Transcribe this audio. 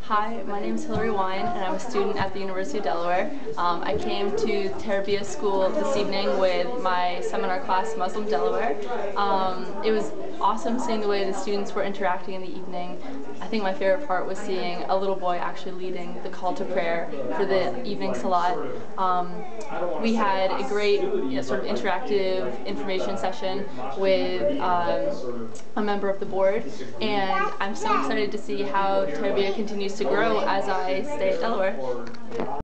Hi, my name is Wein, and I'm a student at the University of Delaware. I came to Tarbiyah school this evening with my seminar class, Muslim Delaware. It was awesome seeing the way the students were interacting in the evening. I think my favorite part was seeing a little boy actually leading the call to prayer for the evening salat. We had a great sort of interactive information session with a member of the board, and I'm so excited to see how Tarbiyah continues to grow as I stay at Delaware.